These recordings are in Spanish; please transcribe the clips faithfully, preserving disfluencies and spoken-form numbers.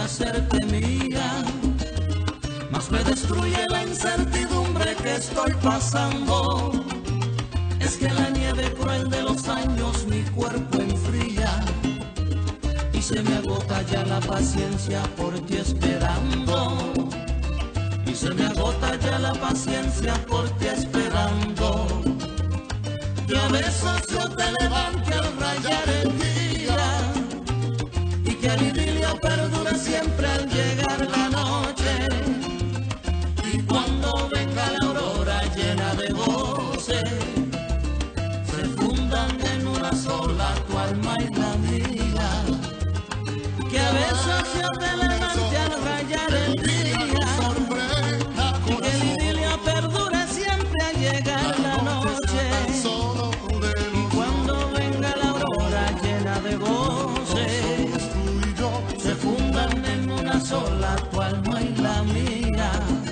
hacerte mía, mas me destruye la incertidumbre que estoy pasando. Es que la nieve cruel de los años mi cuerpo enfría y se me agota ya la paciencia por ti esperando. Y se me agota ya la paciencia por ti esperando. Y a veces yo te levante al rayar el día y que el idilio perdure siempre al llegar la noche. Y cuando venga la aurora llena de goce, se fundan en una sola tu alma y la mía. Que a veces yo te levante al rayar el día y que el idilio perdure siempre al llegar la noche. Y cuando venga la aurora llena de goce, se fundan en una sola tu alma y la mía.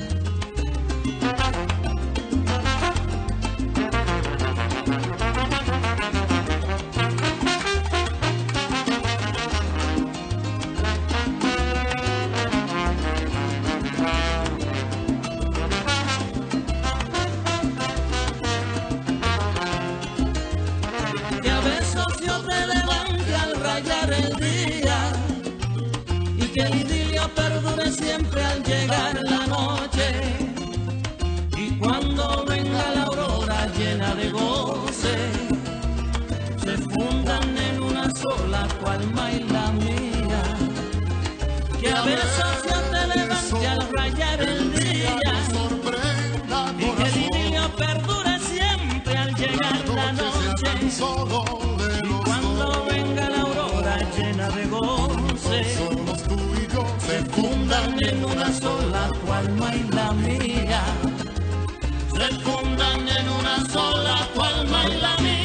Que el idilio perdure siempre al llegar la noche. Y cuando venga la aurora llena de goce, se fundan en una sola tu alma y la mía. Que a veces yo te levante al rayar el día y que el idilio perdure siempre al llegar la noche. Y cuando venga la aurora llena de goce, se fundan en una sola tu alma y la mía. Se fundan en una sola tu alma y la mía.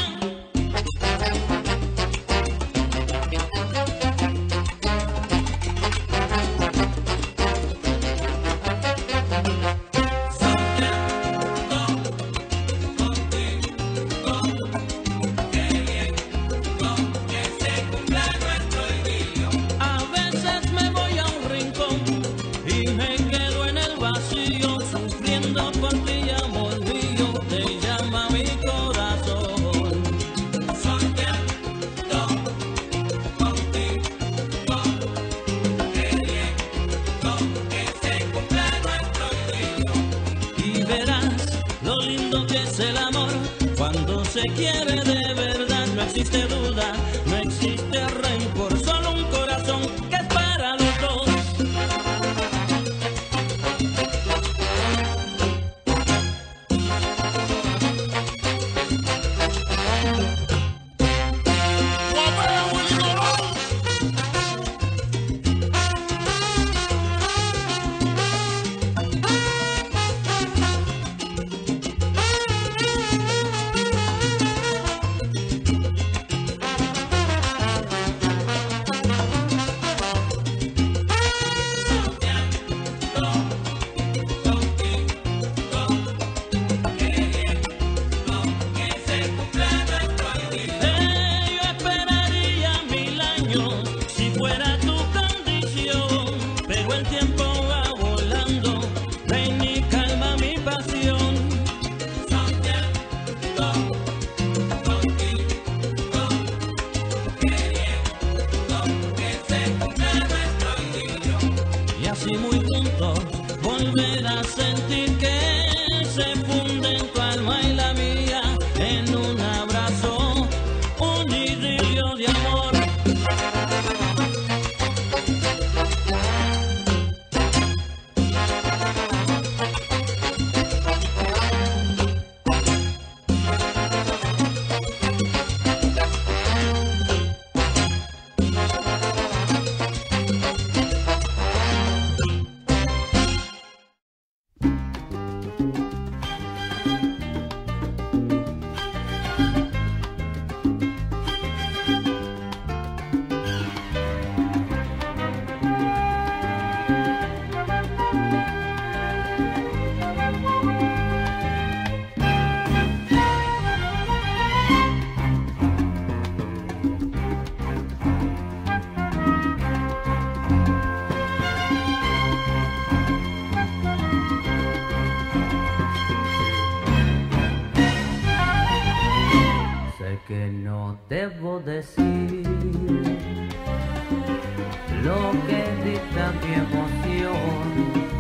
Se quiere de verdad, no existe duda, no existe rencor, solo un corazón que es para los dos. no debo decir lo que dicta mi emoción.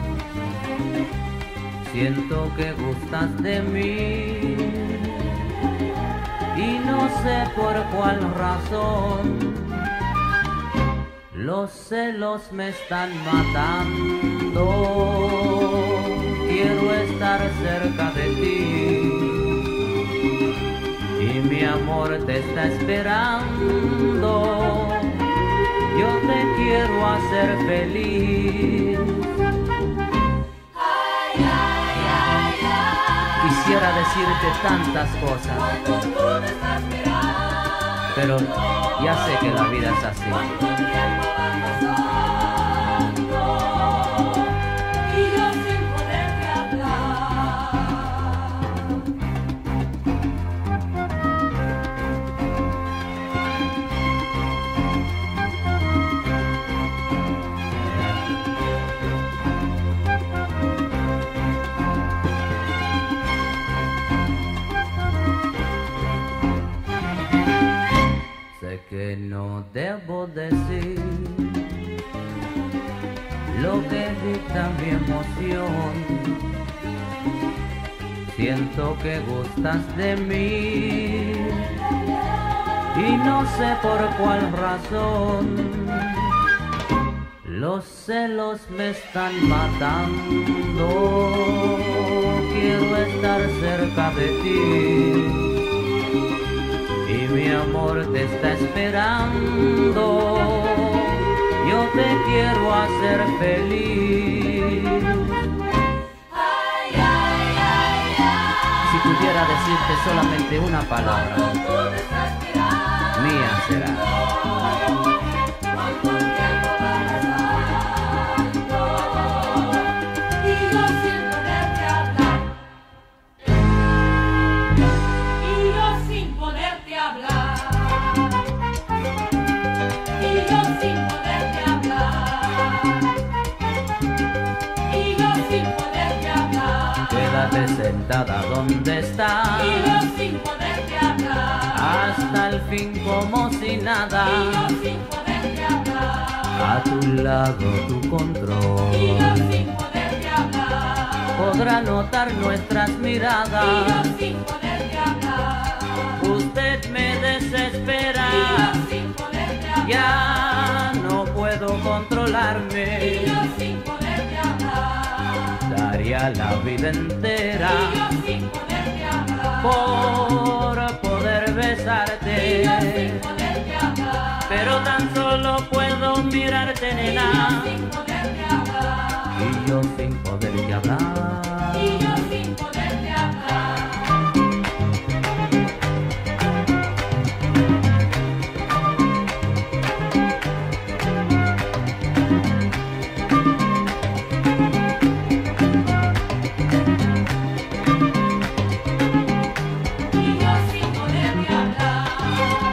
Siento que gustas de mí y no sé por cuál razón. Los celos me están matando. Quiero estar cerca de ti y mi amor te está esperando. Yo te quiero hacer feliz. Ay, ay, ay, ay. Quisiera decirte tantas cosas, Cuando tú me estás mirando, pero ya sé que la vida es así. cuando el tiempo va pasando y yo sin poderte hablar. Sé que no debo decir lo que dicta mi emoción. Siento que gustas de mí y no sé por cuál razón. Los celos me están matando. Quiero estar cerca de ti y mi amor te está esperando. Yo te quiero hacer feliz. Ay, ay, ay, ay. Si pudiera decirte solamente una palabra, Cuando tú me estás mirando, mía será. cuando el tiempo va pasando y yo sin poderte hablar, y yo sin poderte hablar, y yo sin poderte hablar, y yo sin poderte hablar, Quédate sentada donde estás, y yo sin poderte hablar, hasta el fin como si y nada. yo sin poderte hablar. A tu lado tu Y yo control sin poderte hablar, podrá notar nuestras y yo miradas. sin poderte hablar, Usted me desespera, y yo sin poderte hablar, ya no puedo y controlarme. yo sin poderte hablar, Daría la vida entera y yo sin poderte hablar, por poder y yo sin besarte, poderte hablar, pero tan solo puedo mirarte, y nena, yo sin poderte hablar, y yo sin poderte hablar. y yo sin poderte hablar. Y yo sin poderte hablar,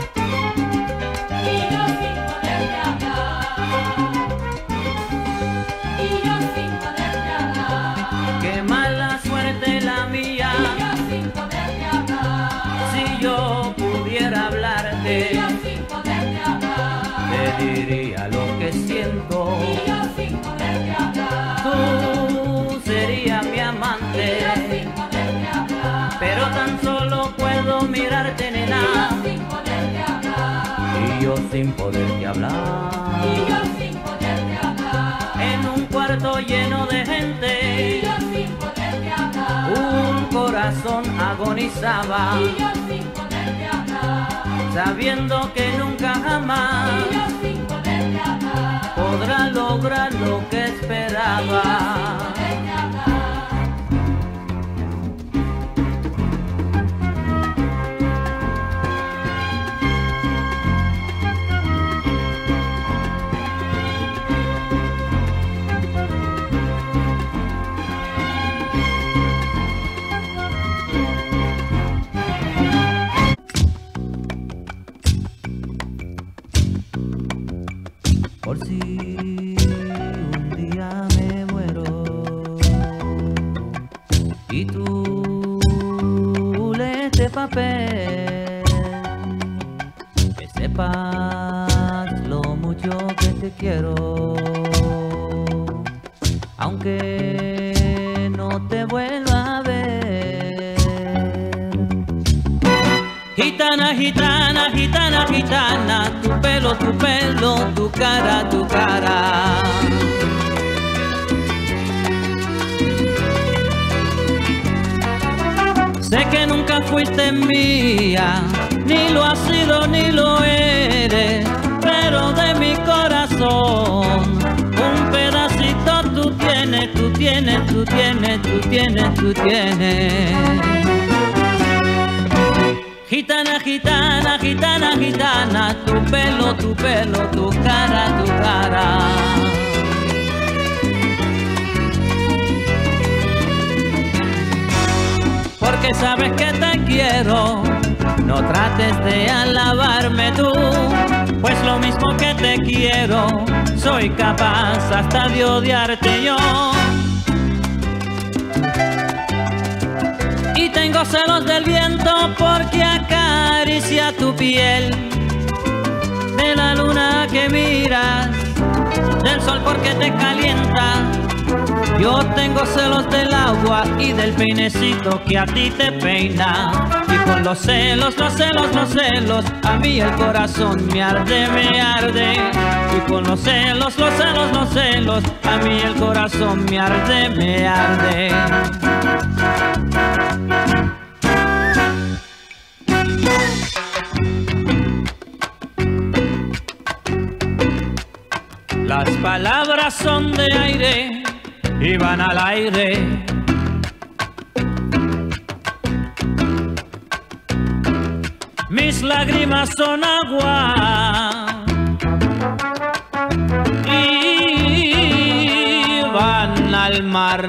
y yo sin poderte hablar, y yo sin poderte hablar, Qué mala suerte la y mía, yo sin poderte hablar, si yo pudiera y hablarte, yo sin poderte hablar, te diría lo que siento. y yo sin poderte hablar, Tú serías mi y yo amante, sin poderte hablar, pero tan solo puedo mirarte, y nena, yo sin poderte hablar, y yo sin poderte hablar. y yo sin poderte hablar, En un cuarto lleno de y gente, yo sin poderte hablar, un corazón agonizaba, y yo sin poderte hablar, sabiendo que nunca jamás y yo sin poderte hablar, podrá lograr lo que esperaba. poderte hablar. Por si un día me muero y tú lees este papel, sepas lo mucho que te quiero, aunque no te vuelva a ver. Gitana, gitana, gitana, gitana, tu pelo, tu pelo, tu cara, tu cara. Sé que nunca fuiste mía, ni lo has sido ni lo eres, pero de mi corazón un pedacito tú tienes, tú tienes, tú tienes, tú tienes, tú tienes. Gitana, gitana, gitana, gitana, tu pelo, tu pelo, tu cara, tu cara. Porque sabes que te quiero, no trates de alabarme tú, pues lo mismo que te quiero, soy capaz hasta de odiarte yo. Y tengo celos del viento porque acaricia tu piel, de la luna que miras, del sol porque te calienta. Yo tengo celos del agua y del peinecito que a ti te peina. Y con los celos, los celos, los celos, a mí el corazón me arde, me arde. Y con los celos, los celos, los celos, a mí el corazón me arde, me arde. Las palabras son de aire y van al aire. Mis lágrimas son agua y van al mar.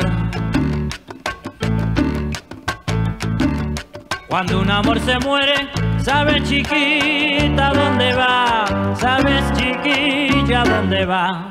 Cuando un amor se muere, sabes chiquita dónde va, sabes chiquilla dónde va.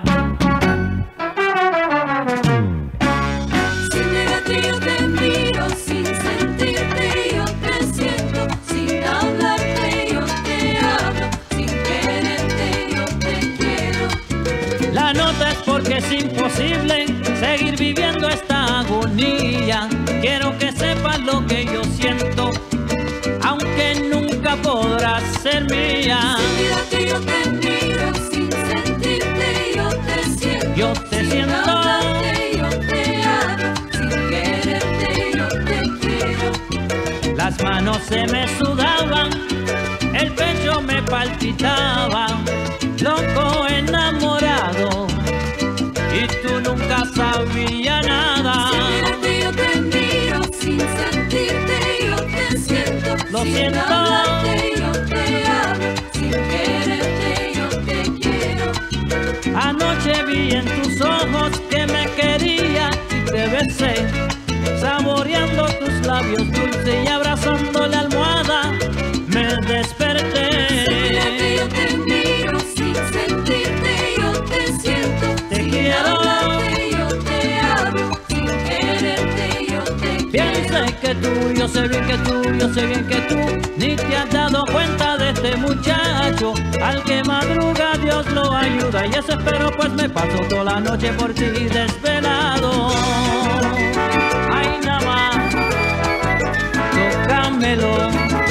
Sin mirarte yo te miro, sin sentirte yo te siento, sin hablarte yo te hablo, sin quererte yo te quiero. La nota es porque es imposible seguir viviendo esta agonía. Quiero que sepas lo que yo siento, aunque nunca podrás ser mía. Sin mirarte yo te miro, sin sentirte yo te siento, Yo te sin siento. hablarte yo te hablo, sin quererte yo te quiero. Las manos se me sudaban, el pecho me palpitaba, loco enamorado, y tú nunca sabías nada. Sin mirarte yo te miro, sin sentirte yo te siento, Lo sin siento. hablarte yo te hablo, sin quererte yo te quiero. Anoche vi en tus ojos que me quería y te besé, saboreando tus labios dulces y abrazando la almohada me desperté. Sin mirarte yo te miro, sin sentirte yo te siento, Te sin quiero. hablarte yo te hablo, sin quererte yo te Bien quiero. sé que tú, yo sé bien que tú, yo sé bien que tú ni te has dado cuenta de este muchacho. Al que madruga Dios lo ayuda, y eso espero, pues me paso toda la noche por ti desvelado. Ay, nada más, tócamelo.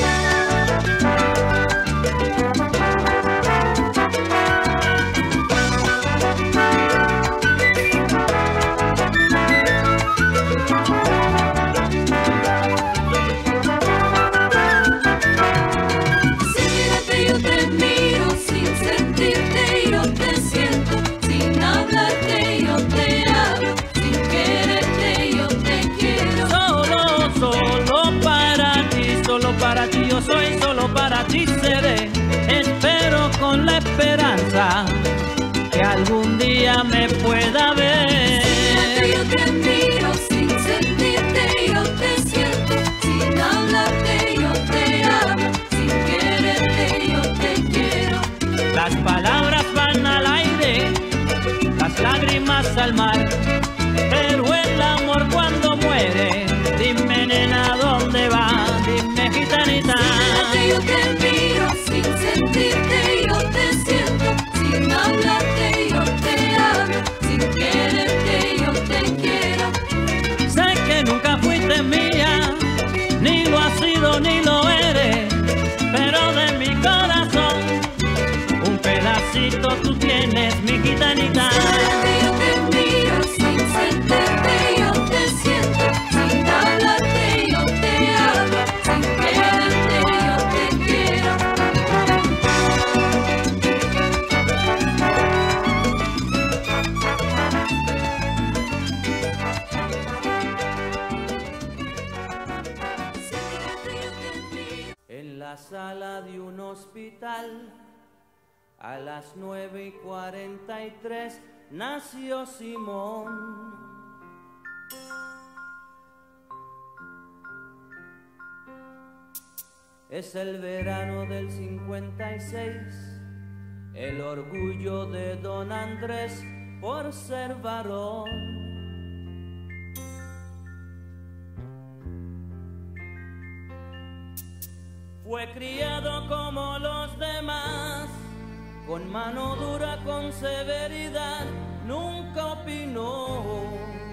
Sin mirarte yo te miro, sin sentirte yo te siento, sin hablarte yo te hablo, sin quererte yo te quiero. Solo, solo para ti, solo para ti yo soy, solo para ti seré. Espero con la esperanza que algún día me pueda ver. Yo te miro, sin sentirte yo te siento, sin hablarte yo te hablo, sin quererte yo te quiero. Las palabras van al aire, las lágrimas al mar, pero el amor cuando muere, dime nena dónde va, dime gitanita. Yo te miro, sin sentirte tú tienes, mi gitanita. Siempre yo te miro, sin sentirte yo te siento, sin hablarte yo te hablo, sin quererte yo te quiero. En la sala de un hospital, a las nueve y cuarenta y tres, nació Simón. Es el verano del cincuenta y seis, el orgullo de don Andrés por ser varón. Fue criado como los demás, con mano dura, con severidad, nunca opinó.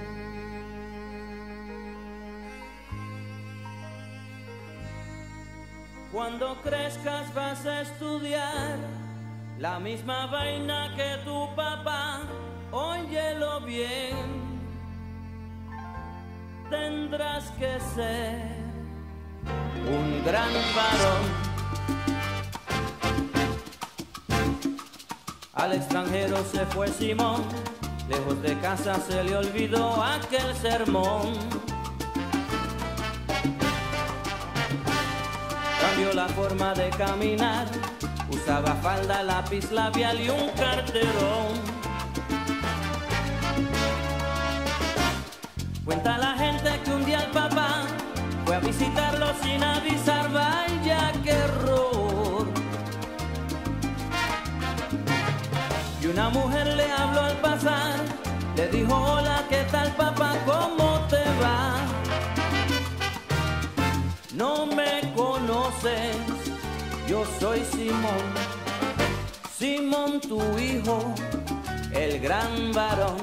Cuando crezcas vas a estudiar la misma vaina que tu papá, óyelo bien, tendrás que ser un gran varón. Al extranjero se fue Simón, lejos de casa se le olvidó aquel sermón. Cambió la forma de caminar, usaba falda, lápiz labial y un carterón. Cuenta la gente que un día el papá fue a visitarlo sin avisar, vaya qué error. Y una mujer le habló al pasar, le dijo: hola, ¿qué tal papá? ¿Cómo te va? No me conoces, yo soy Simón, Simón tu hijo, el gran varón.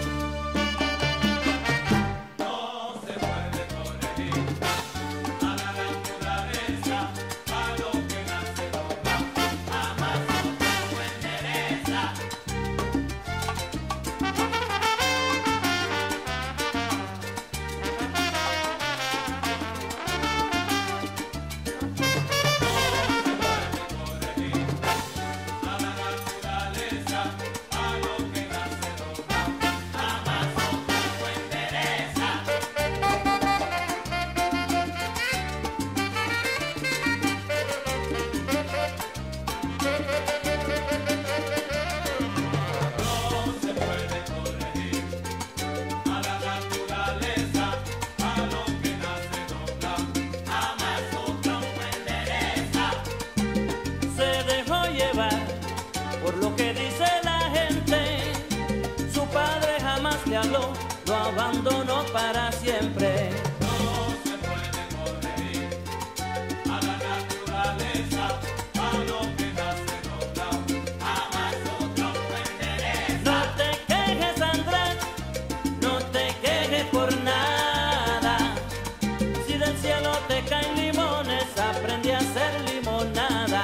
Por lo que dice la gente, su padre jamás le habló, lo abandonó para siempre. No se puede corregir a la naturaleza, a lo que nace doblado, jamás otro lo endereza. No te quejes, Andrés, no te quejes por nada. Si del cielo te caen limones, aprende a hacer limonada.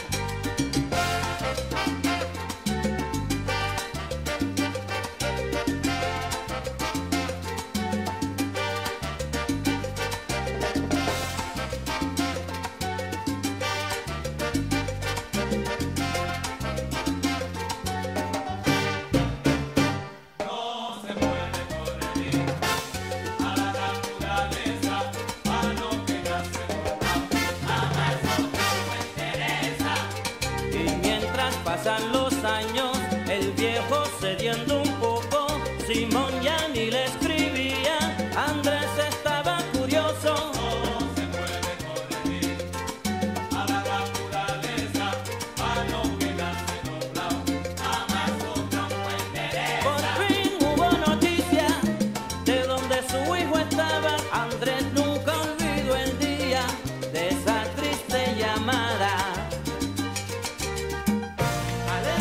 Pasan los años, el viejo cediendo un poco, Simón ya ni le escribía, Andrés estaba curioso. No se puede corregir a la naturaleza, a lo que nace doblado, jamás otro lo endereza. Por fin hubo noticia de donde su hijo estaba, Andrés nunca olvidó el día de esa triste llamada. Ale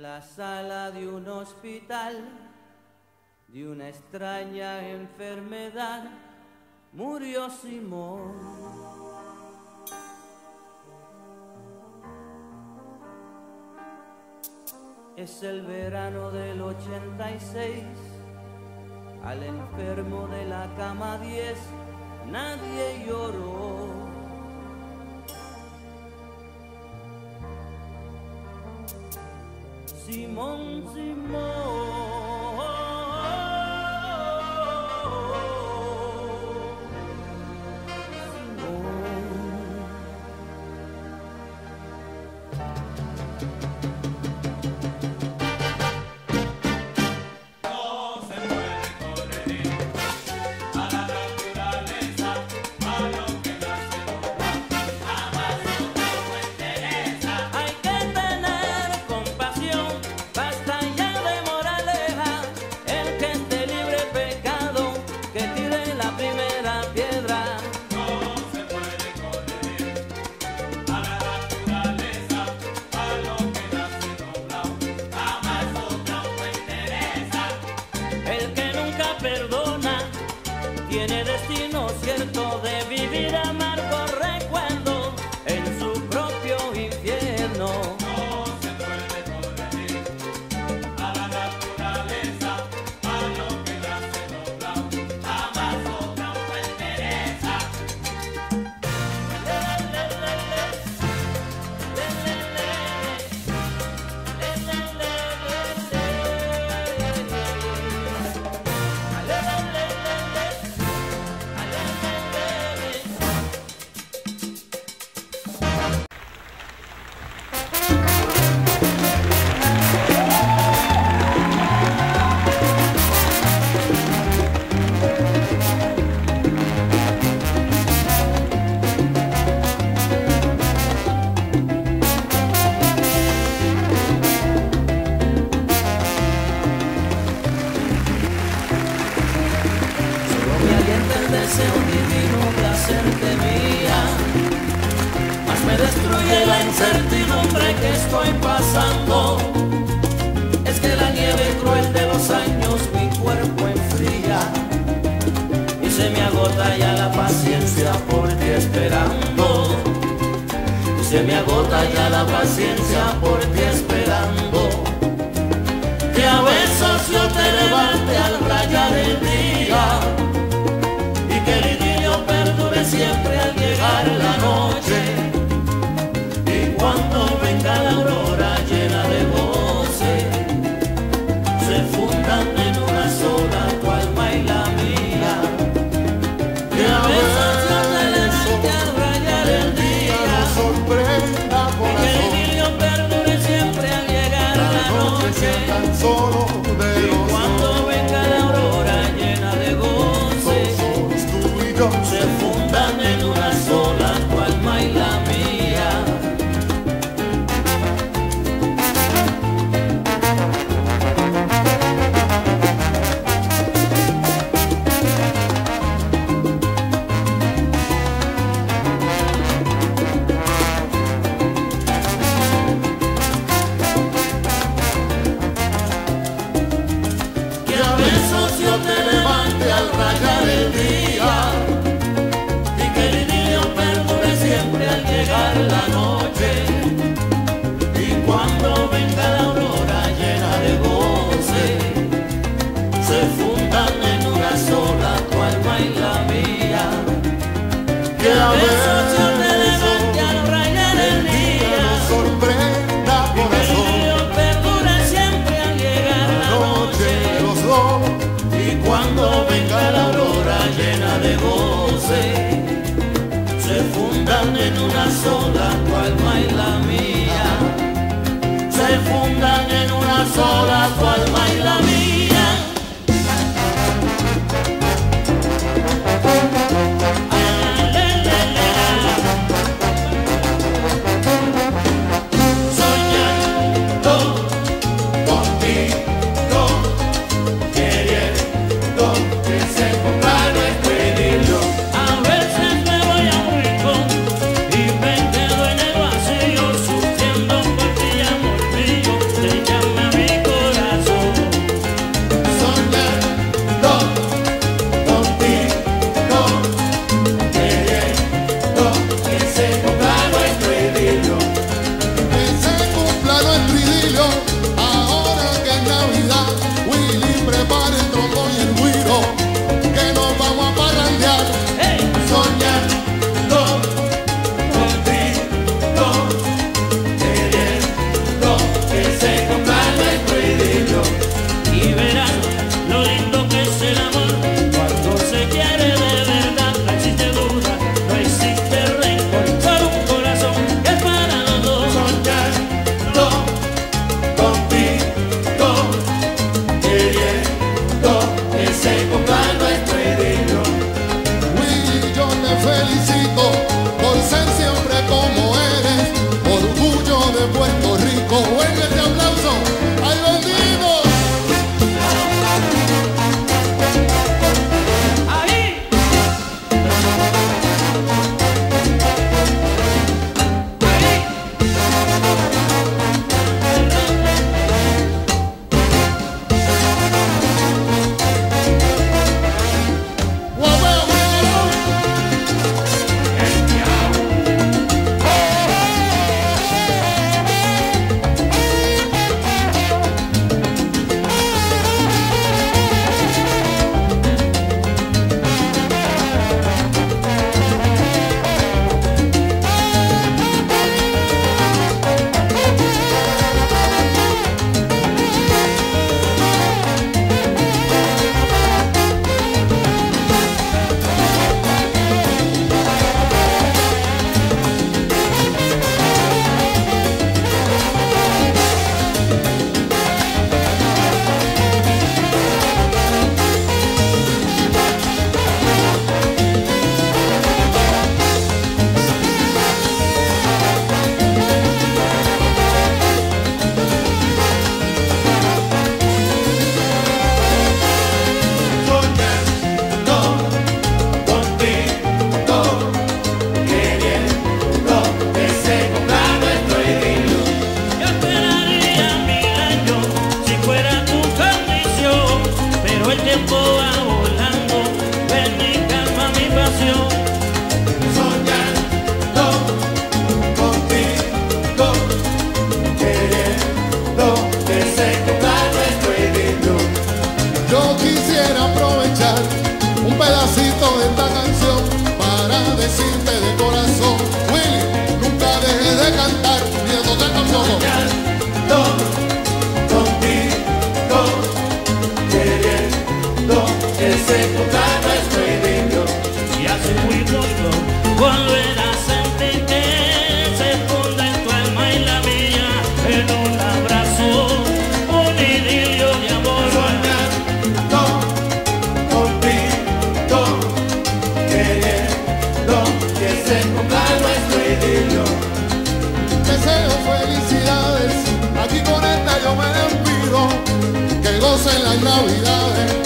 la sala de un hospital, de una extraña enfermedad, murió Simón. Es el verano del ochenta y seis, al enfermo de la cama diez, nadie lloró. Simón, Simón. Tiene destino cierto de vivir amargo recuerdo en su propio infierno. No se puede corregir a la naturaleza, a lo que nace doblado, jamás otra fue endereza. Le, le, le, le, le, le, le, le, le, le, El deseo divino de hacerte mía, mas me destruye la incertidumbre que estoy pasando. Es que la nieve cruel de los años mi cuerpo enfría y se me agota ya la paciencia por ti esperando. Y se me agota ya la paciencia por ti esperando. Que a besos yo te levante al rayar el día, que el idilio perdure siempre al llegar la noche, y cuando venga la aurora llena de goce, se fundan en una sola tu alma y la mía. Que a veces yo te levante al rayar el día, sorprenda y que el idilio perdure siempre al llegar la noche, tan solo de y los cuando venga la aurora llena de goce, se fundan en una sola tu alma y la mía. Que a besos yo te levante al rayar el día, siempre al llegar la noche, y cuando venga la aurora llena de goce, se fundan en una sola tu alma y la mía. Que a besos yo te levante al rayar el día, sorprenda y que el corazón, idilio perdure siempre al llegar la noche, los dos, y cuando venga la aurora llena de goce, se fundan en una sola tu alma y la mía. Se fundan en una sola tu alma y la mía. Soñando contigo, queriendo que se cumpla nuestro idilio. A veces me voy a un rincón y me quedo en el vacío, sufriendo por ti, amor mío. Te México. Oiga este aplauso. ¡Ay, bendito! Ahí. ¡Guapeo, Miguelón! Yo esperaría mil años si fuera tu condición, pero el tiempo va volando, ven y calma mi pasión. Soñando contigo, queriendo que se cumpla nuestro idilio. Yo quisiera aprovechar un pedacito de esta canción para decirte de corazón, Willy, nunca dejes de cantar, ni de tocar tampoco. Soñando contigo, queriendo que se cumpla nuestro idilio. Y así muy pronto volverás a sentir que se funde en tu alma y la mía en un abrazo, un idilio de amor. Soñando contigo, queriendo que se cumpla nuestro idilio. Deseo felicidades, aquí con esta yo me despido, que gocen las navidades,